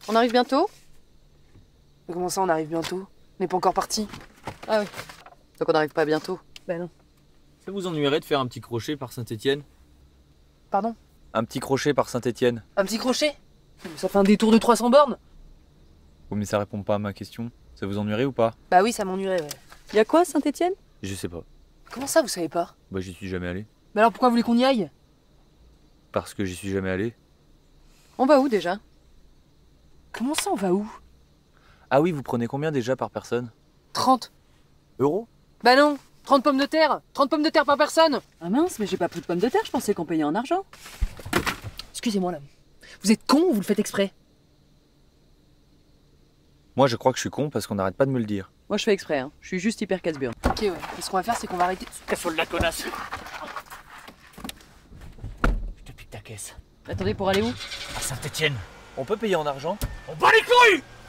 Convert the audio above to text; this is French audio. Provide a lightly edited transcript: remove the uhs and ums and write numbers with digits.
On arrive bientôt? Mais comment ça, on arrive bientôt? On n'est pas encore parti. Ah oui. Donc on n'arrive pas bientôt. Ben non. Ça vous ennuierait de faire un petit crochet par Saint-Étienne? Pardon? Un petit crochet par Saint-Étienne. Un petit crochet? Mais ça fait un détour de 300 bornes? Oh mais ça répond pas à ma question. Ça vous ennuierait ou pas? Bah oui, ça m'ennuierait, ouais. Y a quoi, Saint-Étienne? Je sais pas. Comment ça, vous savez pas? Bah j'y suis jamais allé. Mais alors pourquoi vous voulez qu'on y aille? Parce que j'y suis jamais allé. On va où déjà? Comment ça, on va où? Ah oui, vous prenez combien déjà par personne? 30. Euros? Bah non, 30 pommes de terre. 30 pommes de terre par personne. Ah mince, mais j'ai pas pris de pommes de terre, je pensais qu'on payait en argent. Excusez-moi là. Vous êtes con ou vous le faites exprès? Moi je crois que je suis con parce qu'on n'arrête pas de me le dire. Moi je fais exprès, hein. Je suis juste hyper casse-burne. Ok, ouais. Et ce qu'on va faire, c'est qu'on va arrêter. T'es folle la connasse. Je te pique ta caisse. Attendez, pour aller où? À Saint-Étienne. On peut payer en argent? On bat les couilles.